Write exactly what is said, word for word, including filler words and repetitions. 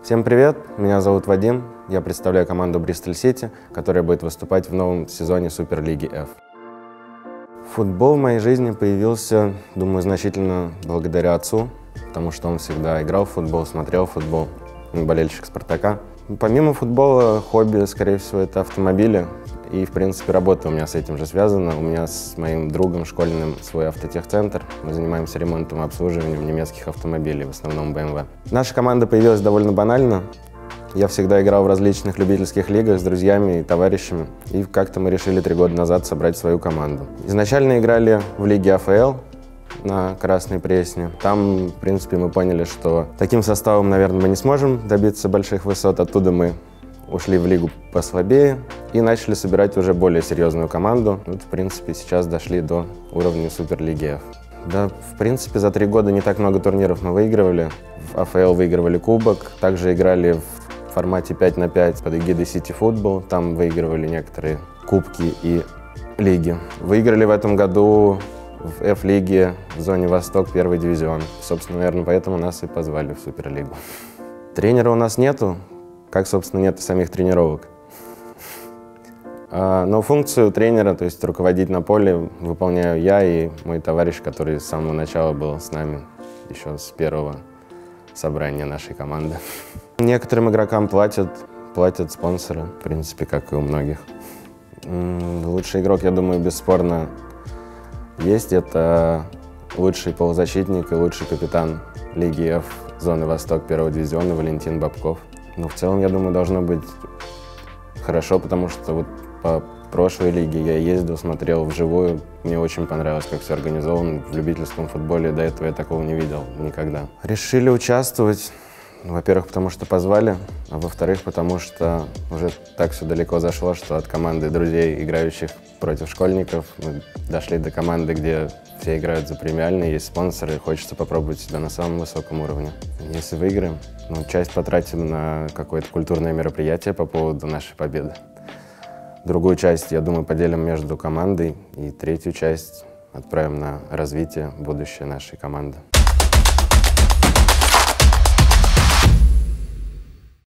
Всем привет, меня зовут Вадим, я представляю команду Бристоль Сити, которая будет выступать в новом сезоне Суперлиги F. Футбол в моей жизни появился, думаю, значительно благодаря отцу, потому что он всегда играл в футбол, смотрел футбол, он болельщик Спартака. Помимо футбола, хобби, скорее всего, это автомобили. И, в принципе, работа у меня с этим же связана. У меня с моим другом школьным свой автотехцентр. Мы занимаемся ремонтом и обслуживанием немецких автомобилей, в основном бэ эм вэ. Наша команда появилась довольно банально. Я всегда играл в различных любительских лигах с друзьями и товарищами. И как-то мы решили три года назад собрать свою команду. Изначально играли в лиге а эф эл на Красной Пресне. Там, в принципе, мы поняли, что таким составом, наверное, мы не сможем добиться больших высот. Оттуда мы ушли в лигу послабее и начали собирать уже более серьезную команду. Вот, в принципе, сейчас дошли до уровня Суперлиги F. Да, в принципе, за три года не так много турниров мы выигрывали. В а эф эл выигрывали кубок, также играли в формате пять на пять под эгидой City Football. Там выигрывали некоторые кубки и лиги. Выиграли в этом году в F-лиге в зоне Восток первый дивизион. Собственно, наверное, поэтому нас и позвали в Суперлигу. Тренера у нас нету, как, собственно, нет и самих тренировок. Но функцию тренера, то есть руководить на поле, выполняю я и мой товарищ, который с самого начала был с нами, еще с первого собрания нашей команды. Некоторым игрокам платят, платят спонсоры, в принципе, как и у многих. Лучший игрок, я думаю, бесспорно есть. Это лучший полузащитник и лучший капитан Лиги F зоны Восток первого дивизиона Валентин Бабков. Но в целом, я думаю, должно быть хорошо, потому что вот по прошлой лиге я ездил, смотрел вживую. Мне очень понравилось, как все организовано. В любительском футболе до этого я такого не видел никогда. Решили участвовать, во-первых, потому что позвали, а во-вторых, потому что уже так все далеко зашло, что от команды друзей, играющих против школьников, мы дошли до команды, где все играют за премиальные, есть спонсоры, и хочется попробовать себя на самом высоком уровне. Если выиграем, ну, часть потратим на какое-то культурное мероприятие по поводу нашей победы. Другую часть, я думаю, поделим между командой, и третью часть отправим на развитие, будущее нашей команды.